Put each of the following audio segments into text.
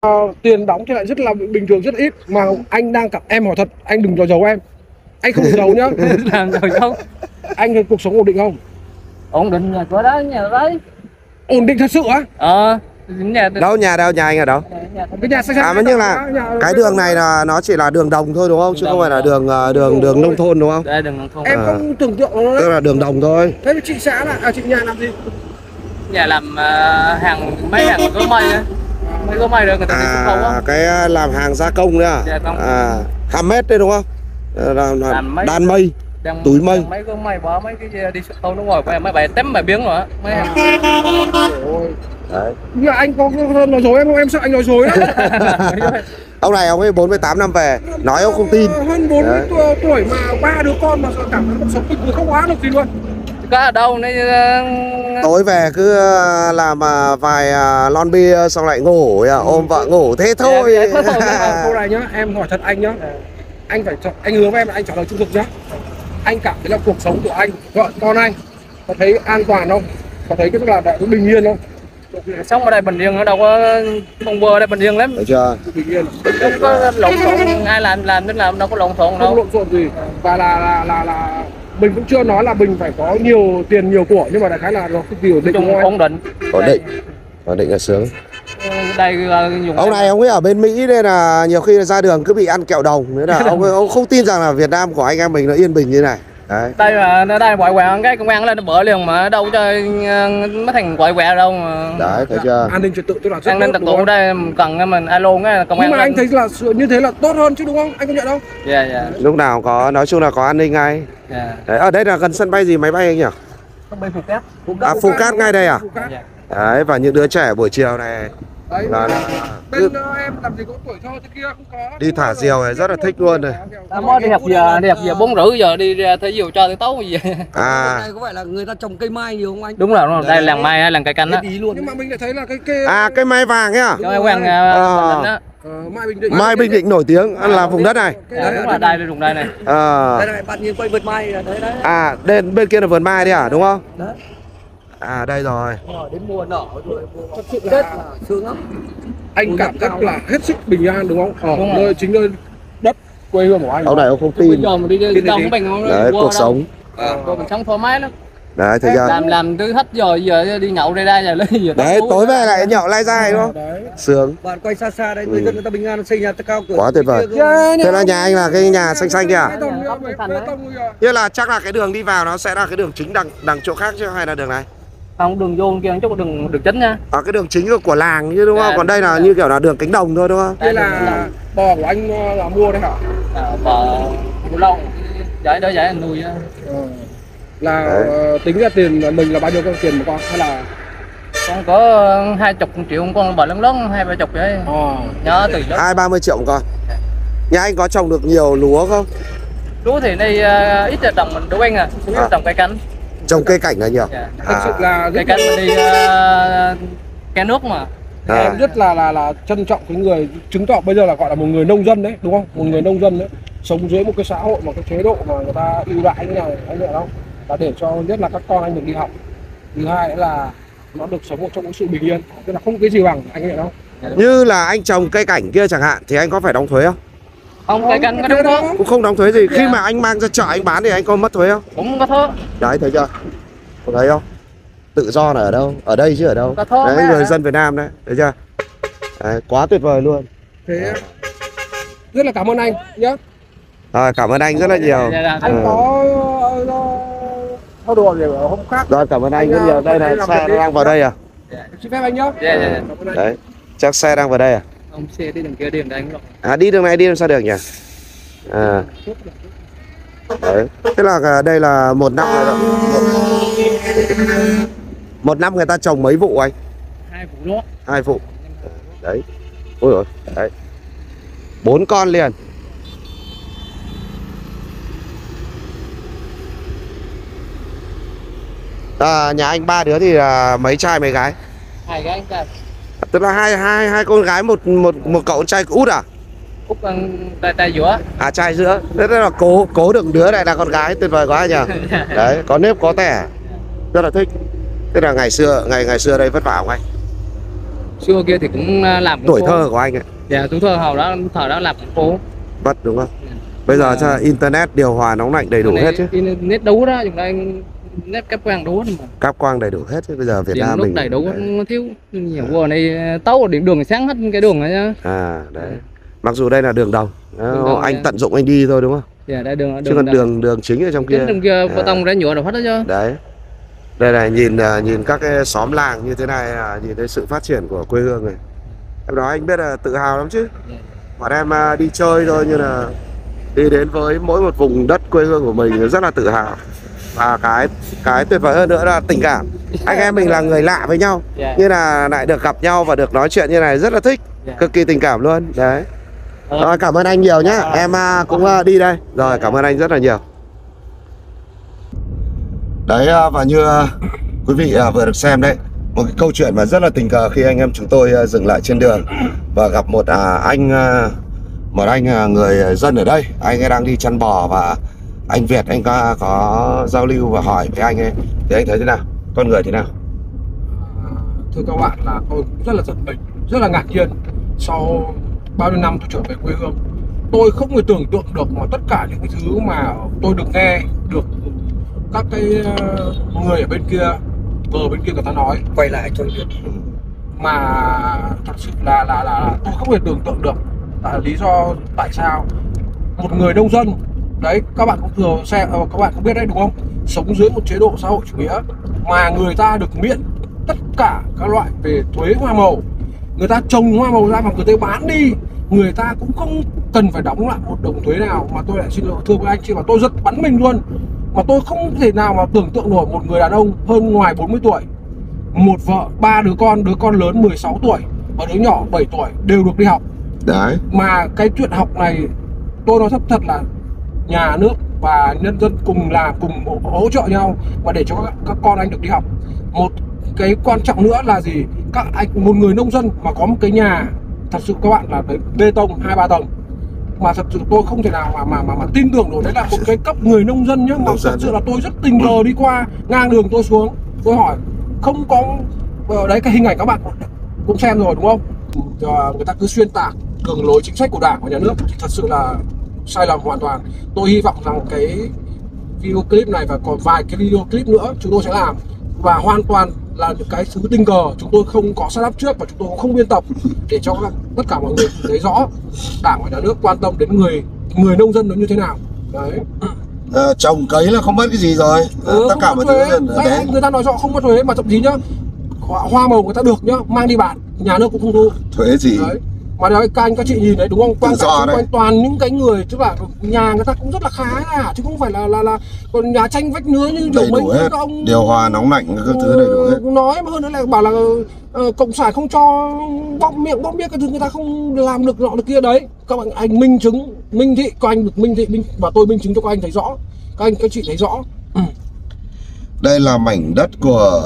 Tiền đóng thì lại rất là bình thường, rất ít. Mà anh đang cặp em hỏi thật, anh đừng giấu em. Anh không được giấu nhá. Làm rồi không? Anh thì cuộc sống ổn định không? Ổn định nhà cửa đó, nhà đấy. Ổn định thật sự á? Nhà Đâu, nhà anh ở đâu? Cái nhà xanh xanh. Mà nhưng là cái đường này là nó chỉ là đường đồng thôi đúng không? Chứ không phải là đường nông thôn đúng không? Đây đường nông thôn. Em không tưởng tượng nó Tức là đường đồng thôi. Thế thì chị xã là chị nhà làm gì? Nhà làm mấy hàng gỗ mây á. Mấy gỗ mây rồi người ta đi xuất khẩu á. Cái làm hàng gia công nữa à? Gia công. Handmade đấy đúng không? Đan mây, túi mây. Mấy gỗ mây bỏ mấy cái đi xuất khẩu nước ngoài, mấy bài tém bài biến rồi á. Mấy hàng. Đấy. Nhưng mà anh có nói dối em không? Em sợ anh nói dối đấy. Ông này ông ấy 48 năm về, nói ông không tin. Hơn 40 tuổi mà 3 đứa con mà cảm thấy cuộc sống bình thường không hóa được gì luôn. Có ở đâu nên Tối về cứ làm vài lon bia xong lại ngủ, ôm vợ ngủ thế thôi. Câu này nhá, em hỏi thật anh nhá. Anh phải anh hứa với em là anh trả lời trung thực nhá. Anh cảm thấy là cuộc sống của anh, vợ con anh có thấy an toàn không? Có thấy cái tức là bình yên không? sống ở đây bình yên, ở đâu có không bơ đây bình yên lắm. Được chưa? Bình yên. Không có lộn xộn, ai làm đến làm đâu có lộn xộn đâu. Không lộn xộn gì. Và là mình cũng chưa nói là mình phải có nhiều tiền nhiều của, nhưng mà đại khái là nó cái điều định ổn định. Ổn định là sướng. Đây dùng Ông này ông ấy ở bên Mỹ nên là nhiều khi ra đường cứ bị ăn kẹo đồng, nữa là ông không tin rằng là Việt Nam của anh em mình nó yên bình như này. Đấy. Đây mà nó đây quậy quẹ cái công an lên nó bỡ liền mà đâu cho mấy thằng quậy quẹ đâu mà. Đấy, thấy chưa? An ninh trật tự tức là an ninh trật tự đây cần mình alo cái công an. Nhưng mà lên. anh thấy là như thế là tốt hơn chứ đúng không? Anh có nhận không? Dạ. Lúc nào có, nói chung là có an ninh ngay. Đấy, ở đây là gần sân bay gì máy bay anh nhỉ? Sân bay Phú Cát. Phú Cát ngay đây à? Dạ. Đấy, và những đứa trẻ buổi chiều này đấy, là bên em làm gì có tuổi thơ thế kia không có. đi thả diều này rất là thích luôn này. Mới đi học giờ 4:30 giờ đi ra thể diều cho tới tối gì. Đây có phải là người ta trồng cây mai nhiều không anh? Đúng rồi, đây làng mai hay làng cây canh á. Nhưng mà mình lại thấy là cái cái mai vàng ấy à? Cái quang Mai Bình Định nổi tiếng là vùng đất này. Đúng là đây vùng đây này. Đây này bạn nhìn quay vượt mai Bên đấy. bên kia là vườn mai đấy à, đúng không? Đấy. Đây rồi. Đến mùa nở rồi, thật sự là sướng lắm. anh cảm giác là hết sức bình an đúng không? Ở nơi chính nơi đất quê hương của anh. Ông này ông không tin. Bây giờ mà đi đâu cũng bình. Đấy, cuộc sống. Rồi mình sống thoải mái lắm. Đấy, thấy chưa? Làm cứ hết giờ đi nhậu đây giờ lấy giờ. Đấy, tối về lại nhậu lai dai đúng không? Đấy. Sướng. Bạn quay xa đây, người dân người ta bình an xây nhà cao cửa. Quá tuyệt vời. Thế là nhà anh là cái nhà xanh xanh kìa. Như là chắc là cái đường đi vào nó sẽ là cái đường chính đằng chỗ khác chứ hay là đường này? Không, đường vô kia chút đường chính nha. Cái đường chính của làng chứ đúng không? Còn đây là như kiểu là đường cánh đồng thôi đúng không? Đây là bò của anh là mua đấy hả? Bò mua lâu. Giải anh nuôi á. Là tính ra tiền mình là bao nhiêu tiền một con hay là con có 20 triệu con bò lớn 20-30 vậy. Nhớ từ đó. 20-30 triệu một con. Nhà anh có trồng được nhiều lúa không? Lúa thì đây ít là trồng mình đủ anh à, chủ yếu trồng cây canh. Trồng cây cảnh là nhiều. thật sự là cây canh mình đi cây nước mà. Em rất là trân trọng cái người chứng tỏ bây giờ là gọi là một người nông dân đấy đúng không? Một người nông dân đấy sống dưới một cái xã hội mà cái chế độ mà người ta ưu đãi như này, anh hiểu không? Và để cho nhất là các con anh được đi học. Thứ hai nữa là nó được sống trong một sự bình yên, tức là không cái gì bằng, anh hiểu không? Như là anh trồng cây cảnh kia chẳng hạn thì anh có phải đóng thuế không? Không, cây canh có đóng thuế. Cũng không đóng thuế gì. Khi mà anh mang ra chợ anh bán thì anh có mất thuế không? Cũng có thuế. Đấy, thấy chưa? Có thấy không? Tự do là ở đâu? Ở đây chứ ở đâu? Đấy, người dân Việt Nam đấy, thấy chưa? Đấy, quá tuyệt vời luôn. Thế rất là cảm ơn anh nhé. Cảm ơn anh rất là nhiều. Anh có đồ gì ở hôm khác. Rồi, cảm ơn anh rất nhiều. Đây là xe đang vào đây à? Xin phép anh nhé. Đấy, chắc xe đang vào đây à? Ông xe đi đường kia đi đường đây không? Đi đường này đi làm sao được nhỉ? Đấy. Thế là đây là một năm rồi đó. Một năm người ta trồng mấy vụ anh? 2 vụ lúa. 2 vụ. Đấy. Ôi rồi, đấy. 4 con liền. Nhà anh 3 đứa thì mấy trai mấy gái? 2 gái trai. Tức là hai con gái một cậu trai út à? Út trai giữa. Trai giữa. Thế là cố được đứa này là con gái, tuyệt vời quá nhỉ. Đấy, có nếp có tẻ. Rất là thích. Thế là ngày xưa đây vất vả không anh? xưa kia thì cũng làm Tuổi thơ của anh ấy dạ tuổi thơ thời đó làm thành phố vất đúng không? Bây giờ cho internet điều hòa nóng lạnh đầy đủ hết chứ. Internet đủ đó, chúng ta net cáp quang đủ mà. Cáp quang đầy đủ hết chứ. Bây giờ Việt Điện Nam lúc mình đầy đủ nó thiếu nhiều vừa này tấu điện đường sáng hết cái đường này nhá. À đấy. Mặc dù đây là đường đồng, đồng anh dạ. tận dụng anh đi thôi đúng không? Dạ đây đường Chứ còn đường chính ở trong kia. Đường kia bê tông rẽ nhựa rồi hết đó chứ. Đấy. Đây này nhìn các cái xóm làng như thế này là nhìn thấy sự phát triển của quê hương này. Em nói anh biết là tự hào lắm chứ. Bọn em đi chơi thôi nhưng là đi đến với mỗi một vùng đất quê hương của mình rất là tự hào. Và cái tuyệt vời hơn nữa là tình cảm. Anh em mình là người lạ với nhau, như là lại được gặp nhau và được nói chuyện như này rất là thích, cực kỳ tình cảm luôn. Đấy. Rồi cảm ơn anh nhiều nhá. Em cũng đi đây. Rồi cảm ơn anh rất là nhiều. Đấy, và như quý vị vừa được xem đấy, một cái câu chuyện mà rất là tình cờ khi anh em chúng tôi dừng lại trên đường và gặp một anh người dân ở đây. Anh ấy đang đi chăn bò và anh Việt anh có giao lưu và hỏi với anh ấy thì anh thấy thế nào, con người thế nào? Thưa các bạn là tôi cũng rất là giật mình, rất là ngạc nhiên. Sau bao nhiêu năm tôi trở về quê hương, tôi không thể tưởng tượng được mà tất cả những cái thứ mà tôi được nghe được các cái người ở bên kia, bờ bên kia người ta nói Quay lại cho Việt. mà thật sự là tôi không thể tưởng tượng được là lý do tại sao một người nông dân đấy, các bạn cũng thừa xem, các bạn cũng biết đấy đúng không, sống dưới một chế độ xã hội chủ nghĩa mà người ta được miễn tất cả các loại về thuế hoa màu, người ta trồng hoa màu ra mà người ta bán đi, người ta cũng không cần phải đóng lại một đồng thuế nào. Mà tôi lại xin lỗi thưa các anh chị, mà tôi rất bắn mình luôn, mà tôi không thể nào mà tưởng tượng nổi một người đàn ông hơn ngoài 40 tuổi, một vợ, 3 đứa con lớn 16 tuổi và đứa nhỏ 7 tuổi đều được đi học. Đấy. Mà cái chuyện học này tôi nói thật là nhà nước và nhân dân cùng làm, cùng hỗ trợ nhau và để cho các con anh được đi học. Một cái quan trọng nữa là gì, các anh, một người nông dân mà có một cái nhà thật sự các bạn là bê tông 2-3 tầng mà thật sự tôi không thể nào mà tin tưởng được đấy là một cái cấp người nông dân nhá. Mà thật sự là tôi rất tình cờ đi qua ngang đường tôi xuống, tôi hỏi không có đấy, cái hình ảnh các bạn cũng xem rồi đúng không, người ta cứ xuyên tạc đường lối chính sách của Đảng và Nhà nước thì thật sự là sai lầm hoàn toàn. Tôi hy vọng rằng cái video clip này và còn vài cái video clip nữa chúng tôi sẽ làm và hoàn toàn là những cái thứ tình cờ, chúng tôi không có setup trước và chúng tôi cũng không biên tập để cho tất cả mọi người thấy rõ Đảng và Nhà nước quan tâm đến người nông dân nó như thế nào. Đấy. Trồng cấy là không mất cái gì rồi, tất cả mọi thứ đấy. Người ta nói rõ không mất thuế mà thậm chí nhá, hoa màu người ta được nhá, mang đi bán nhà nước cũng không thu thuế gì. Đấy. Mà đấy, các anh các chị nhìn đấy đúng không, quang cảnh xung quanh toàn những cái người, tức là nhà người ta cũng rất là khá là, chứ không phải là còn nhà tranh vách nứa như đầy đủ hết, ông điều hòa nóng lạnh các thứ đầy đủ hết. Nói mà hơn nữa là bảo là cộng sản không cho bóp biết cái thứ, người ta không làm được nọ được kia đấy. Các anh minh chứng, minh thị, các anh được minh thị và tôi minh chứng cho các anh thấy rõ, các anh các chị thấy rõ. Đây là mảnh đất của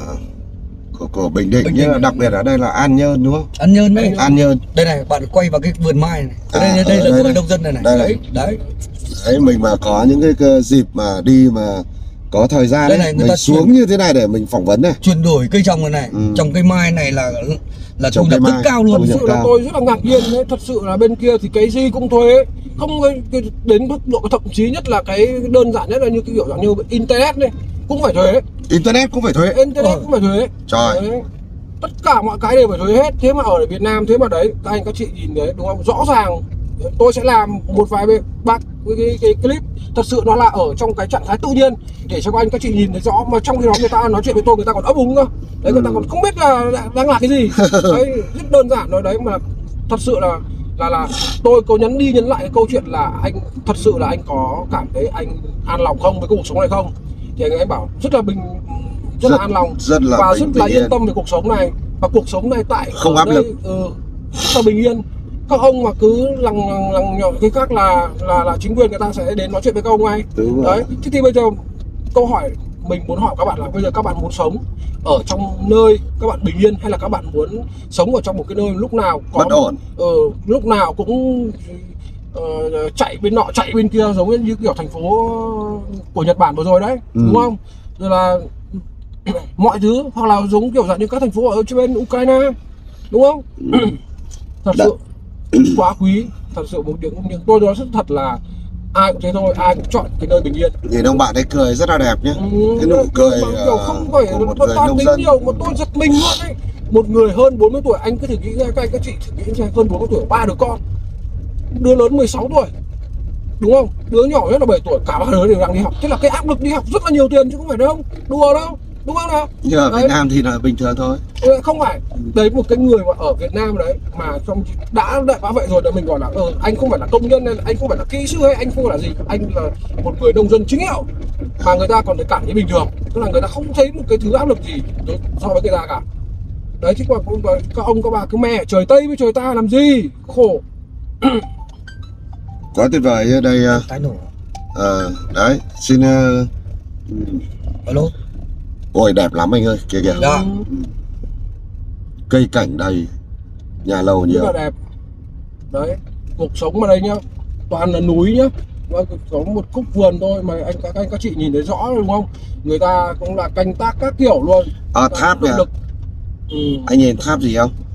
Bình Định, nhưng đặc biệt ở đây là An Nhơn đúng không? An Nhơn đấy. An Nhơn. Đây này, bạn quay vào cái vườn mai này. Đây là người nông dân này này. Đấy. Đấy, mình mà có những cái dịp mà đi mà có thời gian đây này, mình xuống như thế này để mình phỏng vấn này. Chuyển đổi cây trồng này. Trồng cây mai này là thu nhập rất cao luôn. Thật sự là tôi rất là ngạc nhiên đấy. Thật sự là bên kia thì cái gì cũng thuế, không đến mức độ, thậm chí nhất là cái đơn giản nhất là như cái kiểu dạng như internet này cũng phải thuế. Internet cũng phải thuế. Internet cũng phải thuế. Trời. Đấy. Tất cả mọi cái đều phải thuế hết. Thế mà ở Việt Nam thế mà đấy, các anh các chị nhìn đấy đúng không? Rõ ràng tôi sẽ làm một vài cái clip thật sự nó là ở trong cái trạng thái tự nhiên để cho các anh các chị nhìn thấy rõ, mà trong khi đó người ta nói chuyện với tôi người ta còn ấp úng cơ. Đấy, người ta còn không biết là đang làm cái gì. Đấy, rất đơn giản nói đấy, mà thật sự là tôi có nhấn đi nhấn lại cái câu chuyện là anh thật sự là anh có cảm thấy anh an lòng không với cuộc sống này không, thì anh ấy bảo rất là rất là an lòng và rất là yên tâm về cuộc sống này, và cuộc sống này tại không áp lực, rất là bình yên. Các ông mà cứ lằng nhằng cái khác là chính quyền người ta sẽ đến nói chuyện với các ông ngay. Đấy, thế thì bây giờ câu hỏi mình muốn hỏi các bạn là bây giờ các bạn muốn sống ở trong nơi các bạn bình yên, hay là các bạn muốn sống ở trong một cái nơi lúc nào có bất ổn, lúc nào cũng chạy bên nọ chạy bên kia, giống như kiểu thành phố của Nhật Bản vừa rồi đấy, đúng không? Rồi là mọi thứ, hoặc là giống kiểu dạng như các thành phố ở trên bên Ukraine đúng không? Thật sự quá quý, thật sự một điều tôi nói rất thật là ai cũng thế thôi, ai cũng chọn cái nơi bình yên. Nhìn ông bạn ấy cười rất là đẹp nhé, cái nụ cười kiểu không phải của một tôi người toan nông tính dân. nhiều mà tôi giật mình luôn đấy. Một người hơn 40 tuổi, anh cứ thử nghĩ các anh các chị thử nghĩ hơn 40 tuổi, 3 đứa con, đứa lớn 16 tuổi, đúng không? Đứa nhỏ nhất là 7 tuổi, cả ba đứa đều đang đi học. Thế là cái áp lực đi học rất là nhiều tiền chứ không phải đâu, đùa đâu, đúng không nào? Nhưng ở Việt Nam thì là bình thường thôi. Không phải, đấy một cái người mà ở Việt Nam đấy mà trong đã vậy rồi thì mình gọi là anh không phải là công nhân, anh không phải là kỹ sư hay anh không phải là gì, anh là một người nông dân chính hiệu mà người ta còn thấy cảm thấy bình thường, tức là người ta không thấy một cái thứ áp lực gì so với người ta cả. Đấy chứ còn các ông các bà cứ mẹ trời Tây với trời ta làm gì khổ. Quá tuyệt vời. Đây Cái nổ. đấy xin Alo. ôi đẹp lắm anh ơi, kìa kìa. Dạ. Cây cảnh đầy, nhà lầu Rất nhiều. là đẹp. Đấy, cuộc sống ở đây nhá, toàn là núi nhá, và có một khúc vườn thôi mà các chị nhìn thấy rõ đúng không? Người ta cũng là canh tác các kiểu luôn. Tháp kìa. Ừ. Anh nhìn tháp gì không?